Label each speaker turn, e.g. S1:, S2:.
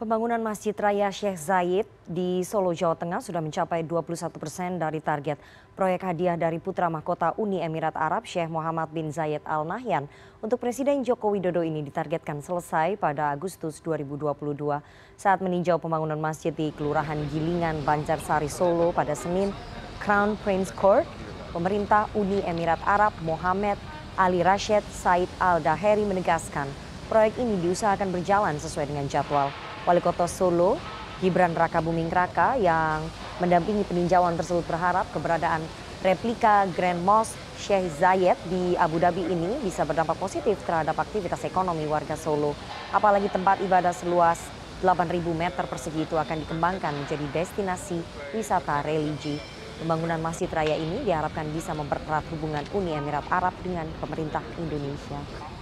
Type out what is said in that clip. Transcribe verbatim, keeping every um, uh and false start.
S1: Pembangunan Masjid Raya Syekh Zayed di Solo, Jawa Tengah sudah mencapai dua puluh satu persen dari target. Proyek hadiah dari putra mahkota Uni Emirat Arab Syekh Muhammad bin Zayed Al Nahyan untuk Presiden Joko Widodo ini ditargetkan selesai pada Agustus dua ribu dua puluh dua. Saat meninjau pembangunan masjid di Kelurahan Gilingan, Banjarsari, Solo pada Senin, Crown Prince Court, pemerintah Uni Emirat Arab Mohammed Ali Rashid Said Al Daheri menegaskan proyek ini diusahakan berjalan sesuai dengan jadwal. Wali Kota Solo, Gibran Rakabuming Raka yang mendampingi peninjauan tersebut berharap keberadaan replika Grand Mosque Syekh Zayed di Abu Dhabi ini bisa berdampak positif terhadap aktivitas ekonomi warga Solo. Apalagi tempat ibadah seluas delapan ribu meter persegi itu akan dikembangkan menjadi destinasi wisata religi. Pembangunan Masjid Raya ini diharapkan bisa mempererat hubungan Uni Emirat Arab dengan pemerintah Indonesia.